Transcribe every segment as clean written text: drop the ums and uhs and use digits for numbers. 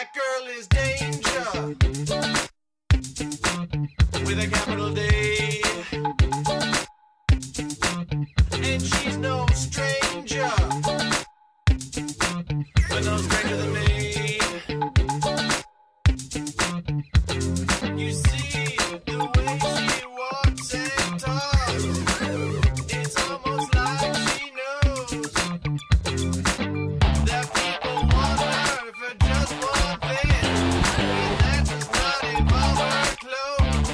That girl is danger with a capital D, and she's no stranger, but no stranger than me. You see the way she walks and talks, it's almost like she knows that people want her for just one thing, and that does not involve her clothes.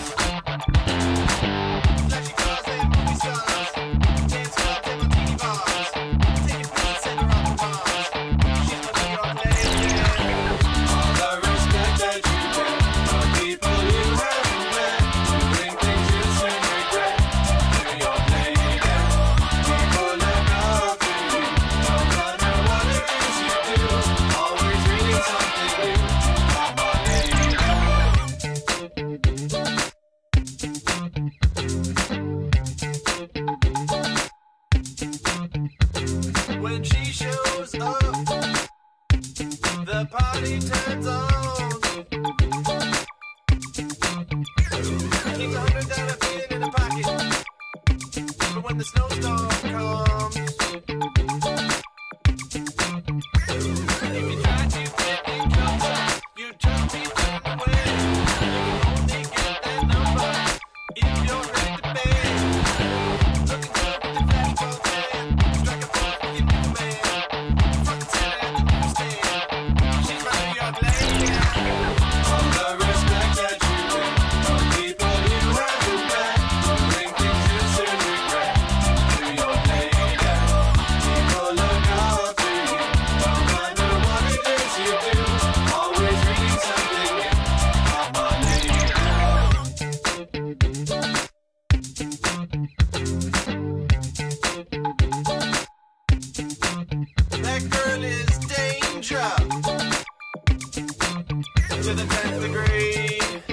Flashy cars and movie stars, dance clubs and martini bars, taking pictures and her off the bars. She's my New York lady. All the respect that you get from people you haven't met, you bring things you soon regret. New York lady, people look up to you, no matter what it is you do, always reading something new. Come on, lady. When she shows up, the party turns on. Keeps $100 pin in her pocket for when the snowstorm comes. If you try to get me closer, you just be turned away. You can only get that number if you're ready to pay. Looking good with the flashbulb man, strike a pose with your new man, front and center at the newsstand. She's my New York lady. All the respect that you get from people you haven't met, you bring things you soon regret. New York lady, people look up to you, no matter what it is you do, always reading something new. Come on, lady. That girl is danger to the 10th degree.